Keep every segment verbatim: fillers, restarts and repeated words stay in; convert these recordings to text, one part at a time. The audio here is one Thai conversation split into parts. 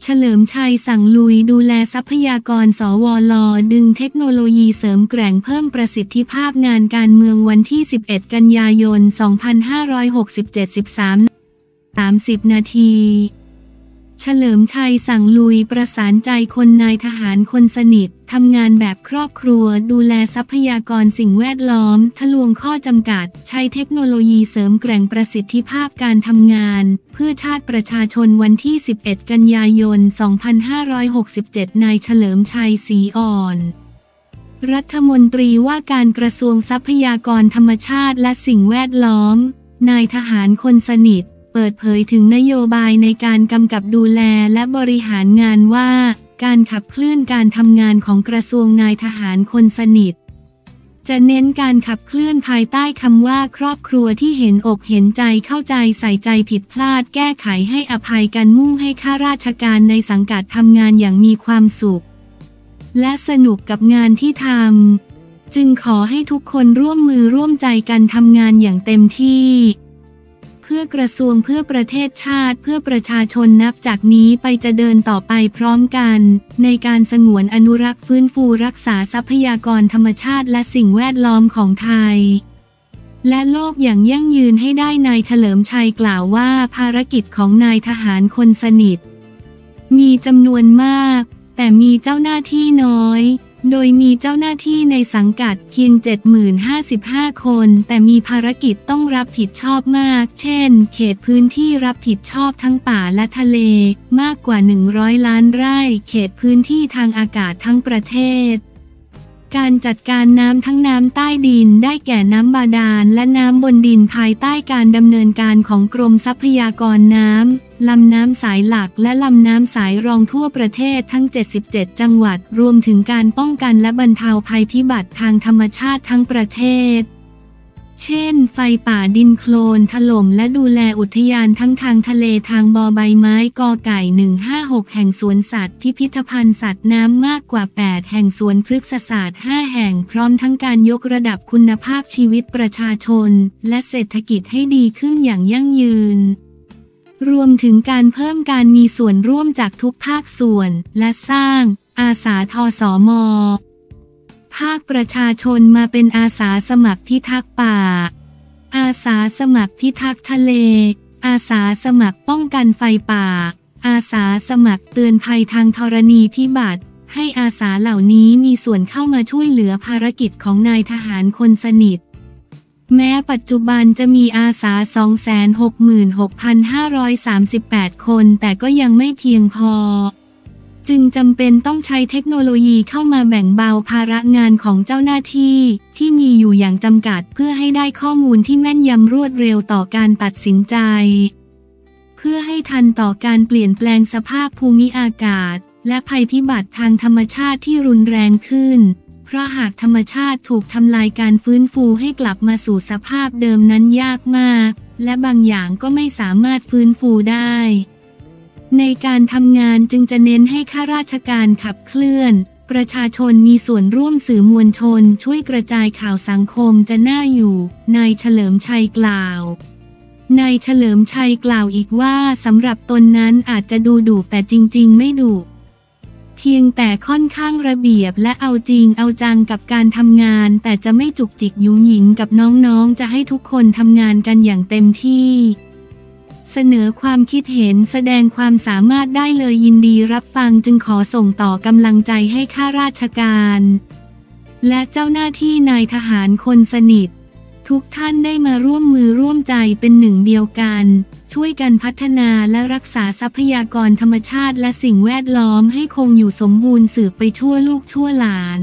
ลิมชัยสั่งลุยดูแลทรัพยากรสวลดึงเทคโนโลยีเสริมแกร่งเพิ่มประสิทธิภาพงานการเมืองวันที่สิบเอ็ดกันยายนสองพันห้าร้อยหกสิบเจ็ด สิบสาม สามสิบนาทีเฉลิมชัยสั่งลุยประสานใจคนนายทหารคนสนิททำงานแบบครอบครัวดูแลทรัพยากรสิ่งแวดล้อมทะลวงข้อจำกัดใช้เทคโนโลยีเสริมแกร่งประสิทธิภาพการทำงานเพื่อชาติประชาชนวันที่สิบเอ็ดกันยายนสองพันห้าร้อยหกสิบเจ็ดนายเฉลิมชัยศรีอ่อนรัฐมนตรีว่าการกระทรวงทรัพยากรธรรมชาติและสิ่งแวดล้อมนายทหารคนสนิทเปิดเผยถึงนโยบายในการกำกับดูแลและบริหารงานว่าการขับเคลื่อนการทำงานของกระทรวงนายทหารคนสนิทจะเน้นการขับเคลื่อนภายใต้คำว่าครอบครัวที่เห็นอกเห็นใจเข้าใจใส่ใจผิดพลาดแก้ไขให้อภัยกันมุ่งให้ข้าราชการในสังกัดทำงานอย่างมีความสุขและสนุกกับงานที่ทำจึงขอให้ทุกคนร่วมมือร่วมใจกันทำงานอย่างเต็มที่เพื่อกระทรวงเพื่อประเทศชาติเพื่อประชาชนนับจากนี้ไปจะเดินต่อไปพร้อมกันในการสงวนอนุรักษ์ฟื้นฟูรักษาทรัพยากรธรรมชาติและสิ่งแวดล้อมของไทยและโลกอย่างยั่งยืนให้ได้นายเฉลิมชัยกล่าวว่าภารกิจของนายทหารคนสนิทมีจำนวนมากแต่มีเจ้าหน้าที่น้อยโดยมีเจ้าหน้าที่ในสังกัดเพียง เจ็ดหมื่นห้าสิบห้า คนแต่มีภารกิจต้องรับผิดชอบมากเช่นเขตพื้นที่รับผิดชอบทั้งป่าและทะเลมากกว่าหนึ่งร้อยล้านไร่เขตพื้นที่ทางอากาศทั้งประเทศการจัดการน้ำทั้งน้ำใต้ดินได้แก่น้ำบาดาลและน้ำบนดินภายใต้การดำเนินการของกรมทรัพยากรน้ำลำน้ำสายหลักและลำน้ำสายรองทั่วประเทศทั้งเจ็ดสิบเจ็ดจังหวัดรวมถึงการป้องกันและบรรเทาภัยพิบัติทางธรรมชาติทั้งประเทศเช่นไฟป่าดินโคลนถล่มและดูแลอุทยานทั้งทางทะเลทางบอใบไม้กอไก่หนึ่งห้าหกแห่งสวนสัตว์พิพิธภัณฑ์สัตว์น้ำมากกว่าแปดแห่งสวนพฤกษศาสตร์ห้าแห่งพร้อมทั้งการยกระดับคุณภาพชีวิตประชาชนและเศรษฐกิจให้ดีขึ้นอย่างยั่งยืนรวมถึงการเพิ่มการมีส่วนร่วมจากทุกภาคส่วนและสร้างอาสาทสม.ภาคประชาชนมาเป็นอาสาสมัครพิทักษ์ป่าอาสาสมัครพิทักษ์ทะเลอาสาสมัครป้องกันไฟป่าอาสาสมัครเตือนภัยทางธรณีพิบัติให้อาสาเหล่านี้มีส่วนเข้ามาช่วยเหลือภารกิจของนายทหารคนสนิทแม้ปัจจุบันจะมีอาสา สองแสนหกหมื่นหกพันห้าร้อยสามสิบแปด คนแต่ก็ยังไม่เพียงพอจึงจำเป็นต้องใช้เทคโนโลยีเข้ามาแบ่งเบาภาระงานของเจ้าหน้าที่ที่มีอยู่อย่างจำกัดเพื่อให้ได้ข้อมูลที่แม่นยำรวดเร็วต่อการตัดสินใจเพื่อให้ทันต่อการเปลี่ยนแปลงสภาพภูมิอากาศและภัยพิบัติทางธรรมชาติที่รุนแรงขึ้นเพราะหากธรรมชาติถูกทำลายการฟื้นฟูให้กลับมาสู่สภาพเดิมนั้นยากมากและบางอย่างก็ไม่สามารถฟื้นฟูได้ในการทำงานจึงจะเน้นให้ข้าราชการขับเคลื่อนประชาชนมีส่วนร่วมสื่อมวลชนช่วยกระจายข่าวสังคมจะน่าอยู่นายเฉลิมชัยกล่าวนายเฉลิมชัยกล่าวอีกว่าสำหรับตนนั้นอาจจะดูดุแต่จริงๆไม่ดุเพียงแต่ค่อนข้างระเบียบและเอาจริงเอาจังกับการทำงานแต่จะไม่จุกจิกยุ่งหยิงกับน้องๆจะให้ทุกคนทำงานกันอย่างเต็มที่เสนอความคิดเห็นแสดงความสามารถได้เลยยินดีรับฟังจึงขอส่งต่อกำลังใจให้ข้าราชการและเจ้าหน้าที่นายทหารคนสนิททุกท่านได้มาร่วมมือร่วมใจเป็นหนึ่งเดียวกันช่วยกันพัฒนาและรักษาทรัพยากรธรรมชาติและสิ่งแวดล้อมให้คงอยู่สมบูรณ์สืบไปชั่วลูกชั่วหลาน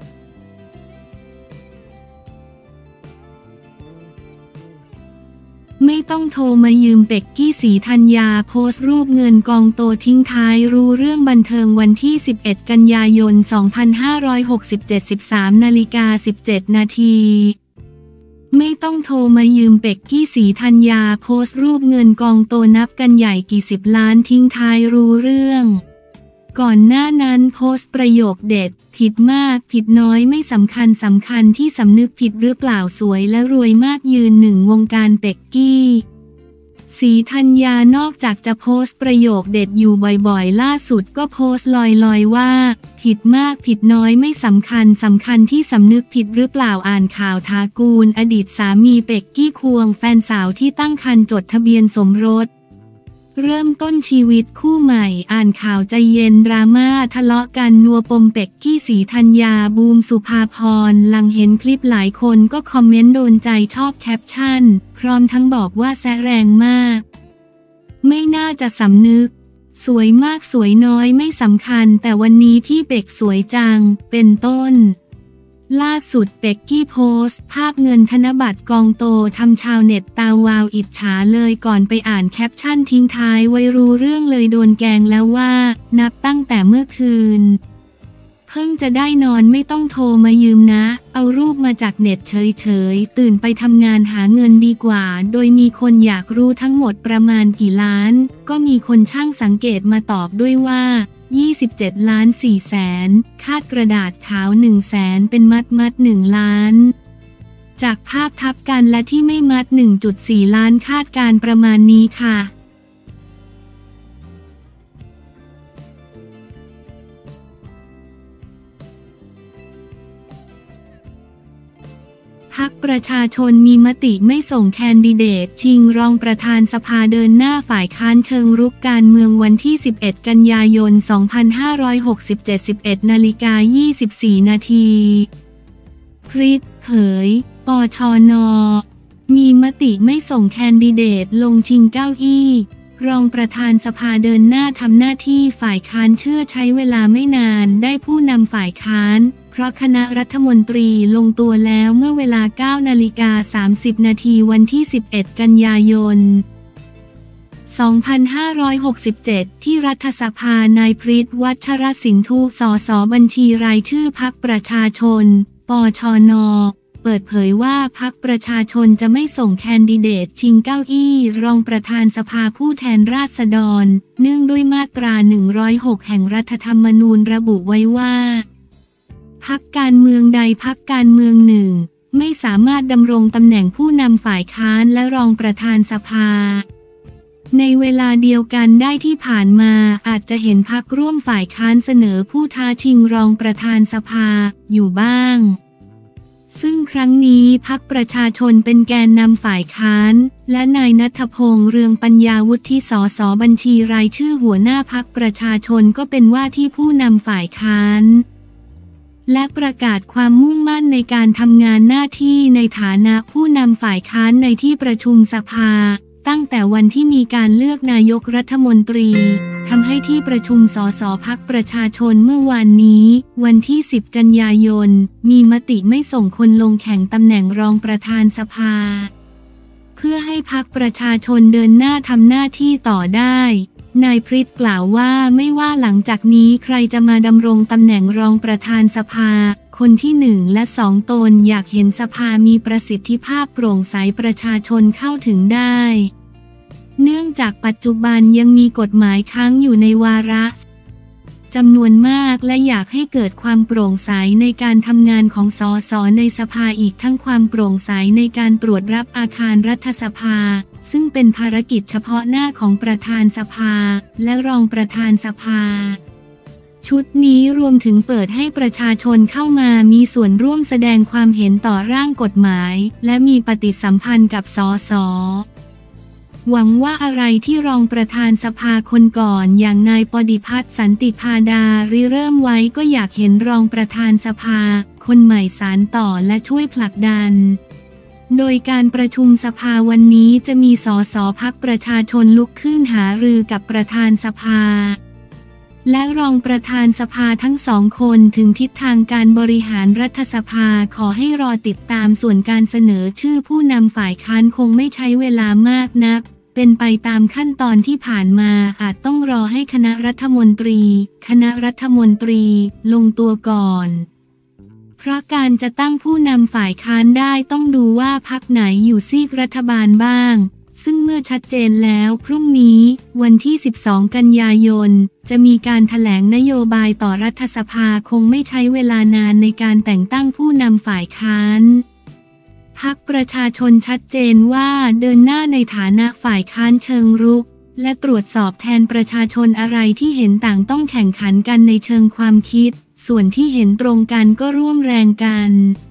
ไม่ต้องโทรมายืมเป็กกี้ศรีธัญญาโพสต์รูปเงินกองโตทิ้งท้ายรู้เรื่องบันเทิงวันที่สิบเอ็ดกันยายนสองพันห้าร้อยหกสิบเจ็ด สิบสามนาฬิกาสิบเจ็ดนาทีไม่ต้องโทรมายืมเป็กกี้ศรีธัญญาโพสต์รูปเงินกองโตนับกันใหญ่กี่สิบล้านทิ้งท้ายรู้เรื่องก่อนหน้านั้นโพสต์ประโยคเด็ดผิดมากผิดน้อยไม่สำคัญสำคัญที่สำนึกผิดหรือเปล่าสวยและรวยมากยืนหนึ่งวงการเป็กกี้ศรีธัญญานอกจากจะโพสต์ประโยคเด็ดอยู่บ่อยๆล่าสุดก็โพสต์ลอยๆว่าผิดมากผิดน้อยไม่สำคัญสำคัญที่สำนึกผิดหรือเปล่าอ่านข่าวทากูลอดีตสามีเป็กกี้ควงแฟนสาวที่ตั้งครรภ์จดทะเบียนสมรสเริ่มต้นชีวิตคู่ใหม่อ่านข่าวใจเย็นดราม่าทะเลาะกันนัวปมเป็กกี้ศรีธัญญาบูมสุภาพรหลังเห็นคลิปหลายคนก็คอมเมนต์โดนใจชอบแคปชั่นพร้อมทั้งบอกว่าแซะแรงมากไม่น่าจะสำนึกสวยมากสวยน้อยไม่สำคัญแต่วันนี้พี่เป็กสวยจังเป็นต้นล่าสุดเป็กกี้โพสต์ภาพเงินธนบัตรกองโตทำชาวเน็ตตาวาวอิจฉาเลยก่อนไปอ่านแคปชั่นทิ้งท้ายไว้รู้เรื่องเลยโดนแกงแล้วว่านับตั้งแต่เมื่อคืนเพิ่งจะได้นอนไม่ต้องโทรมายืมนะเอารูปมาจากเน็ตเฉยๆตื่นไปทำงานหาเงินดีกว่าโดยมีคนอยากรู้ทั้งหมดประมาณกี่ล้านก็มีคนช่างสังเกตมาตอบด้วยว่ายี่สิบเจ็ดล้านสี่แสนคาดกระดาษขาวหนึ่งแสนเป็นมัดมัดหนึ่งล้านจากภาพทับกันและที่ไม่มัด หนึ่งจุดสี่ ล้านคาดการประมาณนี้ค่ะพรรคประชาชนมีมติไม่ส่งแคนดิเดตชิงรองประธานสภาเดินหน้าฝ่ายค้านเชิงรุกการเมืองวันที่สิบเอ็ดกันยายนสองพันห้าร้อยหกสิบเจ็ด สิบเอ็ดนาฬิกายี่สิบสี่นาทีพริษเผยปชนมีมติไม่ส่งแคนดิเดตลงชิงเก้าอี้รองประธานสภาเดินหน้าทำหน้าที่ฝ่ายค้านเชื่อใช้เวลาไม่นานได้ผู้นำฝ่ายค้านเพราะคณะรัฐมนตรีลงตัวแล้วเมื่อเวลา เก้านาฬิกาสามสิบนาทีวันที่สิบเอ็ดกันยายนสองพันห้าร้อยหกสิบเจ็ดที่รัฐสภานายพฤทธิ์วัชรสินธุสสบัญชีรายชื่อพรรคประชาชนปชนเปิดเผยว่าพรรคประชาชนจะไม่ส่งแคนดิเดตชิงเก้าอี้รองประธานสภาผู้แทนราษฎรเนื่องด้วยมาตราหนึ่งร้อยหกแห่งรัฐธรรมนูญระบุไว้ว่าพรรคการเมืองใดพรรคการเมืองหนึ่งไม่สามารถดำรงตำแหน่งผู้นำฝ่ายค้านและรองประธานสภาในเวลาเดียวกันได้ที่ผ่านมาอาจจะเห็นพรรคร่วมฝ่ายค้านเสนอผู้ท้าชิงรองประธานสภาอยู่บ้างซึ่งครั้งนี้พรรคประชาชนเป็นแกนนำฝ่ายค้านและนายณัฐพงษ์เรืองปัญญาวุฒิสสบัญชีรายชื่อหัวหน้าพรรคประชาชนก็เป็นว่าที่ผู้นำฝ่ายค้านและประกาศความมุ่งมั่นในการทำงานหน้าที่ในฐานะผู้นำฝ่ายค้านในที่ประชุมสภาตั้งแต่วันที่มีการเลือกนายกรัฐมนตรีทำให้ที่ประชุมสสพรรคประชาชนเมื่อวานนี้วันที่สิบกันยายนมีมติไม่ส่งคนลงแข่งตำแหน่งรองประธานสภาเพื่อให้พรรคประชาชนเดินหน้าทำหน้าที่ต่อได้นายพฤทธิ์กล่าวว่าไม่ว่าหลังจากนี้ใครจะมาดำรงตำแหน่งรองประธานสภาคนที่หนึ่งและสองตนอยากเห็นสภามีประสิทธิภาพโปร่งใสประชาชนเข้าถึงได้เนื่องจากปัจจุบันยังมีกฎหมายค้างอยู่ในวาระจำนวนมากและอยากให้เกิดความโปร่งใสในการทำงานของสสในสภาอีกทั้งความโปร่งใสในการตรวจรับอาคารรัฐสภาซึ่งเป็นภารกิจเฉพาะหน้าของประธานสภาและรองประธานสภาชุดนี้รวมถึงเปิดให้ประชาชนเข้ามามีส่วนร่วมแสดงความเห็นต่อร่างกฎหมายและมีปฏิสัมพันธ์กับสสหวังว่าอะไรที่รองประธานสภาคนก่อนอย่างนายปฏิพัฒน์สันติพาดาริเริ่มไว้ก็อยากเห็นรองประธานสภาคนใหม่สานต่อและช่วยผลักดันโดยการประชุมสภาวันนี้จะมีสสพรรคประชาชนลุกขึ้นหารือกับประธานสภาและรองประธานสภาทั้งสองคนถึงทิศทางการบริหารรัฐสภาขอให้รอติดตามส่วนการเสนอชื่อผู้นำฝ่ายค้านคงไม่ใช้เวลามากนักเป็นไปตามขั้นตอนที่ผ่านมาอาจต้องรอให้คณะรัฐมนตรีคณะรัฐมนตรีลงตัวก่อนเพราะการจะตั้งผู้นำฝ่ายค้านได้ต้องดูว่าพรรคไหนอยู่ซีกรัฐบาลบ้างซึ่งเมื่อชัดเจนแล้วพรุ่งนี้วันที่สิบสองกันยายนจะมีการแถลงนโยบายต่อรัฐสภาคงไม่ใช้เวลานานในการแต่งตั้งผู้นำฝ่ายค้านพรรคประชาชนชัดเจนว่าเดินหน้าในฐานะฝ่ายค้านเชิงรุกและตรวจสอบแทนประชาชนอะไรที่เห็นต่างต้องแข่งขันกันในเชิงความคิดส่วนที่เห็นตรงกันก็ร่วมแรงกัน